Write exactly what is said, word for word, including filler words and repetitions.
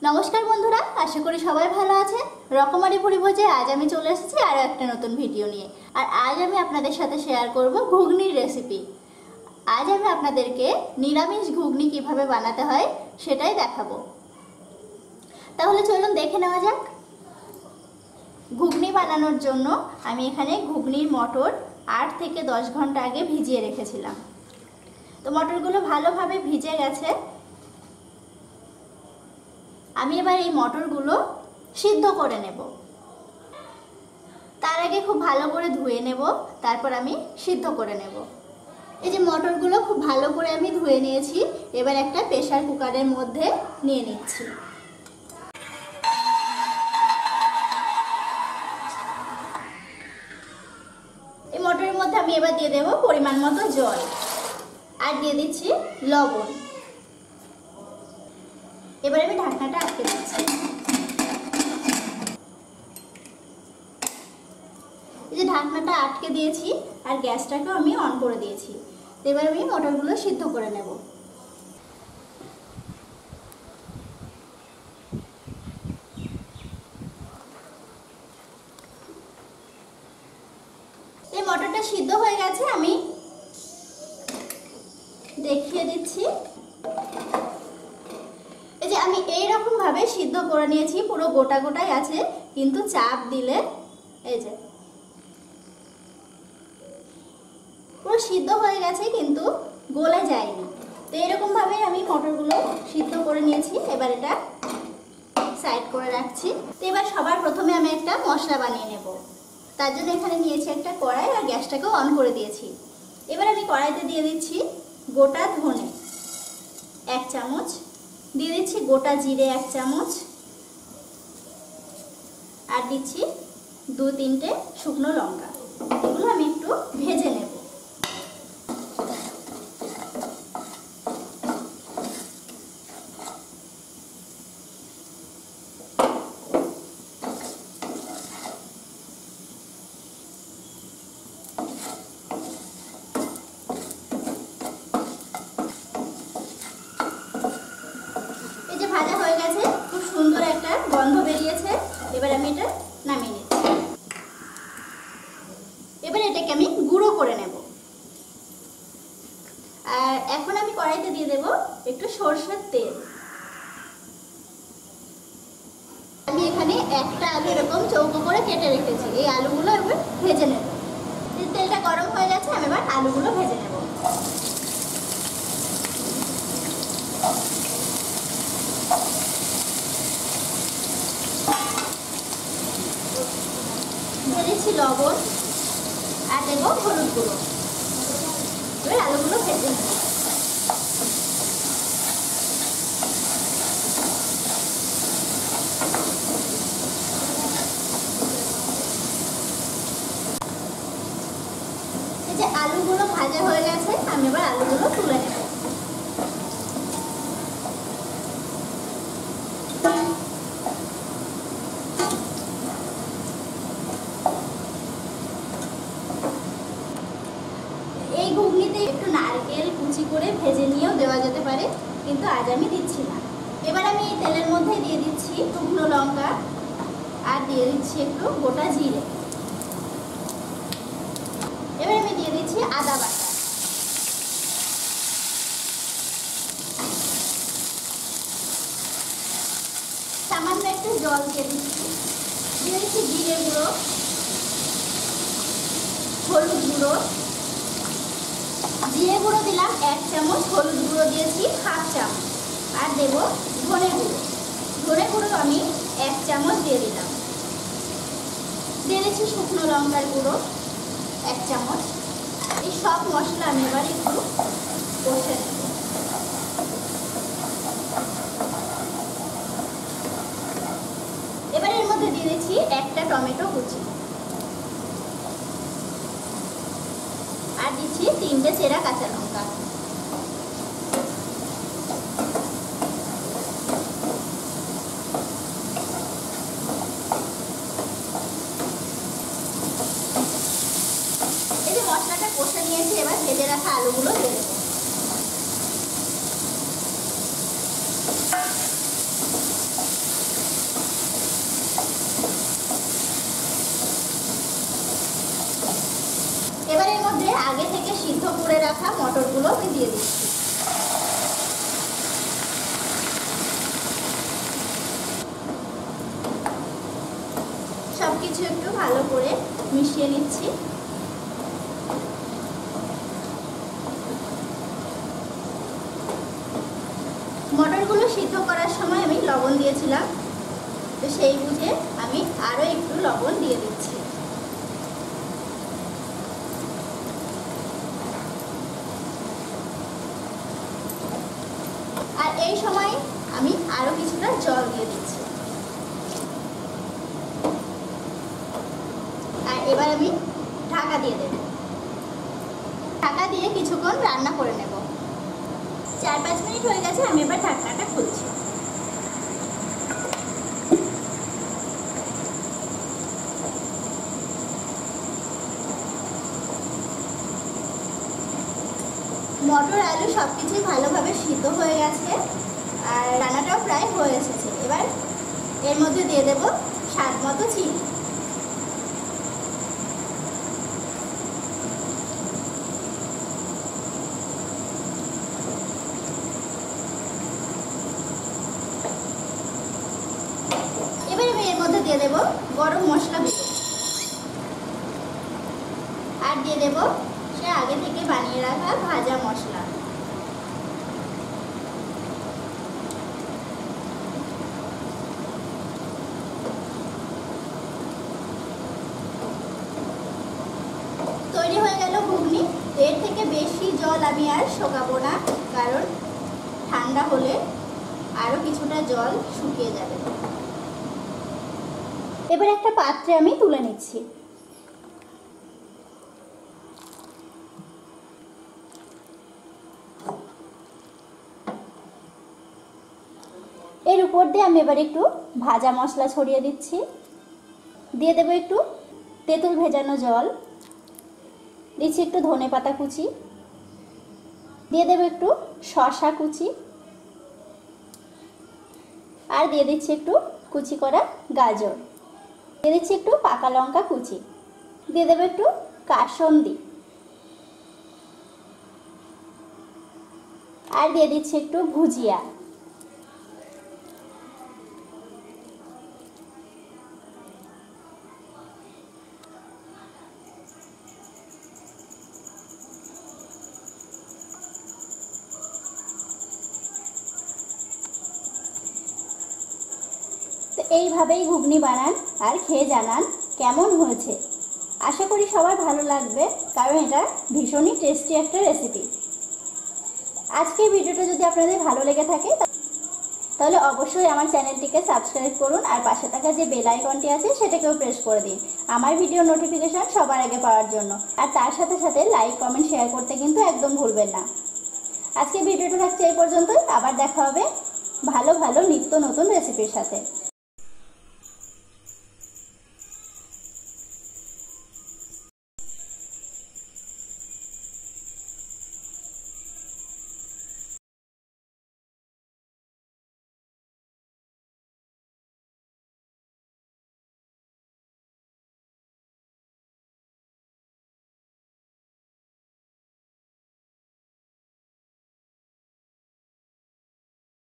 নমস্কার বন্ধুরা, আশা করি সবাই ভালো আছেন। রকমারি পরিভোজে আজ আমি চলে এসেছি আরও একটা নতুন ভিডিও নিয়ে। আর আজ আমি আপনাদের সাথে শেয়ার করব ঘুগনির রেসিপি। আজ আমি আপনাদেরকে নিরামিষ ঘুগনি কিভাবে বানাতে হয় সেটাই দেখাবো। তাহলে চলুন দেখে নেওয়া যাক। ঘুগনি বানানোর জন্য আমি এখানে ঘুগনির মটর আট থেকে দশ ঘন্টা আগে ভিজিয়ে রেখেছিলাম। তো মটরগুলো ভালোভাবে ভিজে গেছে। আমি এবার এই মটরগুলো সিদ্ধ করে নেব। তার আগে খুব ভালো করে ধুয়ে নেব, তারপর আমি সিদ্ধ করে নেব। এই যে মটরগুলো খুব ভালো করে আমি ধুয়ে নিয়েছি। এবার একটা প্রেসার কুকারের মধ্যে নিয়ে নিচ্ছি। এই মটরের মধ্যে আমি এবার দিয়ে দেব পরিমাণ মতো জল, আর দিয়ে দিচ্ছি লবণ। এবার আমি ঢাকনাটা আটকে দিচ্ছি। এই যে ঢাকনাটা আটকে দিয়েছি আর গ্যাসটাকেও আমি অন করে দিয়েছি। এবার আমি মটরগুলো সিদ্ধ করে নেব। এই মটরটা সিদ্ধ হয়ে গেছে, আমি দেখিয়ে দিচ্ছি। এই যে আমি এইরকম ভাবে সিদ্ধ করে নিয়েছি, পুরো গোটা গোটাই আছে, কিন্তু চাপ দিলে এই যে পুরো সিদ্ধ হয়ে গেছে, কিন্তু গলে যায়নি। তো এরকম ভাবে আমি মটরগুলো সিদ্ধ করে নিয়েছি। এবার এটা সাইড করে রাখছি। তো এবার সবার প্রথমে আমি একটা মশলা বানিয়ে নেব। তার জন্য এখানে নিয়েছি একটা কড়াই, আর গ্যাসটাকেও অন করে দিয়েছি। এবার আমি কড়াইতে দিয়ে দিচ্ছি গোটা ধনে এক চামচ, দিয়ে দিচ্ছি গোটা জিরে এক চামচ, আর দিচ্ছি দু তিনটে শুকনো লঙ্কা। এগুলো আমি একটু ভেজে নেব। ভাজা হয়ে গেছে, খুব সুন্দর একটা গন্ধ বেরিয়েছে। এবার আমি এটা নামিয়ে নিচ্ছি। এবার এটাকে আমি গুঁড়ো করে নেব। আর এখন আমি কড়াইতে দিয়ে দেব একটু সরষের তেল। আমি এখানে একটা আলু এরকম চৌকো করে কেটে রেখেছি। এই আলুগুলো এবার ভেজে নেব। তেলটা গরম হয়ে গেছে, আমি এবার আলুগুলো ভেজে নেব। দিয়ে দিচ্ছি লবণ, আর দেবো হলুদ গুঁড়ো। এবার আলুগুলো ভেজে নেব। এই যে আলুগুলো ভাজা হয়ে গেছে, আমি এবার আলুগুলো তুলে নেব। এই ঘুগনিতে একটু নারকেল কুচি করে ভেজে নিয়েও দেওয়া যেতে পারে, কিন্তু আজ আমি দিচ্ছি না। এবার আমি এই তেলের মধ্যে দিয়ে দিচ্ছি শুকনো লঙ্কা, আর দিয়ে দিচ্ছি একটু গোটা জিরে। এবার আমি দিয়ে দিচ্ছি আদা বাটা। সামান্য একটু জল দিয়ে দিচ্ছি। দিয়ে দিচ্ছি জিরে গুঁড়ো, হলুদ গুঁড়ো। জিরে গুঁড়ো দিলাম এক চামচ, হলুদ গুঁড়ো দিয়েছি হাফ চামচ, আর দেব ধনে গুঁড়ো। ধনে গুঁড়ো আমি এক চামচ দিয়ে দিলাম। দিয়ে দিচ্ছি শুকনো লঙ্কার গুঁড়ো এক চামচ। এই সব মশলা আমি এবার একটু কষে নেব। এবার এর মধ্যে দিয়ে দিচ্ছি একটা টমেটো কুচি, আর দিচ্ছি তিনটে চেরা কাঁচা লঙ্কা। এই যে মশলাটা কষে নিয়েছি, এবার ভেজে রাখা আলুগুলো দিয়ে দেবো। মধ্যে আগে থেকে সিদ্ধ করে রাখা মটরগুলো আমি দিয়ে দিচ্ছি। সবকিছু একটু ভালো করে মিশিয়ে নিচ্ছি। মটরগুলো সিদ্ধ করার সময় আমি লবণ দিয়েছিলাম, তো সেই বুঝে আমি আরো একটু লবণ দিয়ে দিচ্ছি। আর এই সময় আমি আরো কিছুটা জল দিয়ে দিচ্ছি। আর এবার আমি ঢাকা দিয়ে দেব। ঢাকা দিয়ে কিছুক্ষণ রান্না করে নেব। চার পাঁচ মিনিট হয়ে গেছে, আমি এবার ঢাকনাটা খুলছি। মটর আলু সব কিছুই ভালোভাবে সিদ্ধ হয়ে গেছে আর রান্নাটাও প্রায় হয়ে এসেছে। এবার এর মধ্যে দিয়ে দেব স্বাদ মতো চিনি। এবার আমি এর মধ্যে দিয়ে দেব গরম মশলা গুঁড়ো আর দিয়ে দেব সে আগে থেকে বানিয়ে রাখা ভাজা মশলা। তৈরি হয়ে গেল ঘুগনি। এর থেকে বেশি জল আমি আর শোকাবো না, কারণ ঠান্ডা হলে আরো কিছুটা জল শুকিয়ে যাবে। এবার একটা পাত্রে আমি তুলে নিচ্ছি। এর উপর দিয়ে আমি এবার একটু ভাজা মশলা ছড়িয়ে দিচ্ছি। দিয়ে দেবো একটু তেঁতুল ভেজানো জল, দিচ্ছি একটু ধনেপাতা কুচি, দিয়ে দেবো একটু শসা কুচি, আর দিয়ে দিচ্ছি একটু কুচি করা গাজর, দিয়ে দিচ্ছি একটু পাকা লঙ্কা কুচি, দিয়ে দেবো একটু কাসন্দি, আর দিয়ে দিচ্ছি একটু ভুজিয়া। তো এইভাবেই ঘুগনি বানান আর খেয়ে জানান কেমন হয়েছে। আশা করি সবার ভালো লাগবে, কারণ এটা ভীষণই টেস্টি একটা রেসিপি। আজকের ভিডিওটা যদি আপনাদের ভালো লেগে থাকে তাহলে অবশ্যই আমার চ্যানেলটিকে সাবস্ক্রাইব করুন আর পাশে থাকা যে বেল আইকনটি আছে সেটাকেও প্রেস করে দিন আমার ভিডিও নোটিফিকেশন সবার আগে পাওয়ার জন্য। আর তার সাথে সাথে লাইক কমেন্ট শেয়ার করতে কিন্তু একদম ভুলবেন না। আজকে ভিডিওটা থাকছে এই পর্যন্তই। আবার দেখা হবে ভালো ভালো নিত্য নতুন রেসিপির সাথে।